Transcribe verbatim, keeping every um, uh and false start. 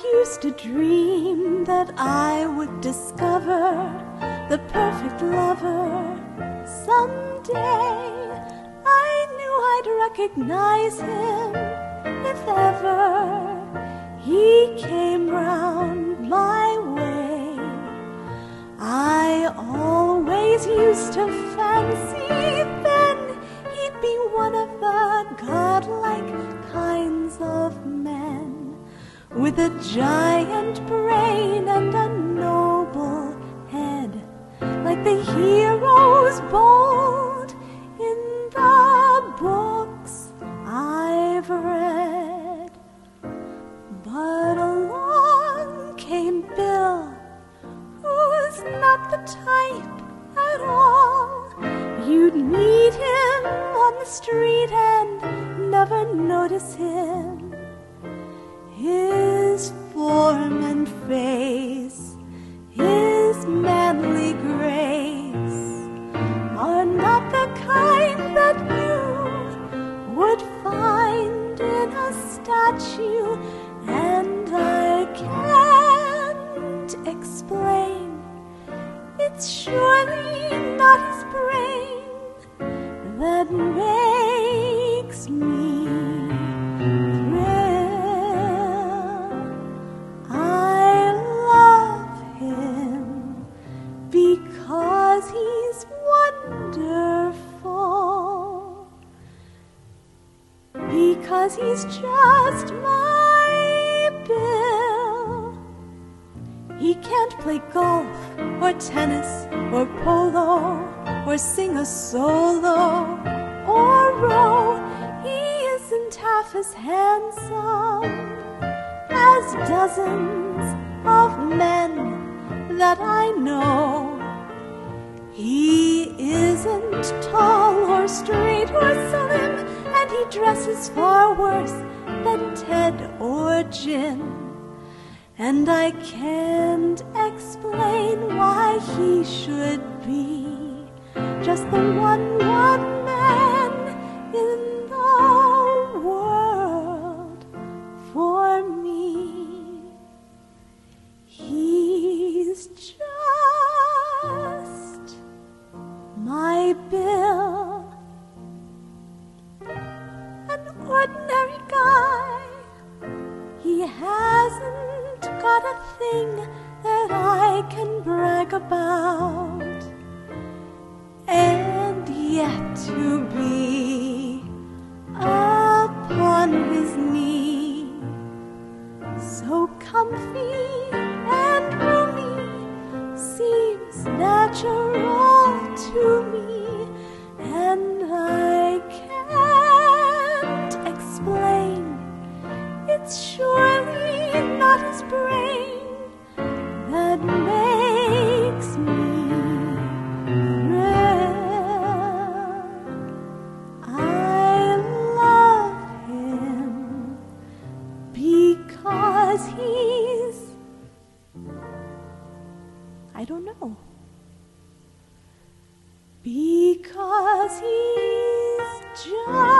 used to dream that I would discover the perfect lover someday. I knew I'd recognize him if ever he came round my way. I always used to fancy then he'd be one of the godlike kinds of men, with a giant brain and a noble head, like the heroes bold in the books I've read. But along came Bill, who's not the type at all. You'd meet him on the street and never notice him. His form and face, his manly grace, are not the kind that you would find in a statue, and I can't explain. It's surely not his brain that makes me thrill. I love him because he's wonderful, because he's just my Bill. He can't play golf or tennis or polo or sing a solo or row. He isn't half as handsome as dozens of men that I know. He isn't tall or straight or slim, and he dresses far worse than Ted or Jim. And I can't explain why he should be just the one, one man in the world for me. He's just my Bill, an ordinary guy. He hasn't got a thing that I can brag about, and yet to be upon his knee, so comfy and roomy, seems natural to me, and I can't explain. It's surely not his brain that makes me thrill. I love him because he's, I don't know, because he's just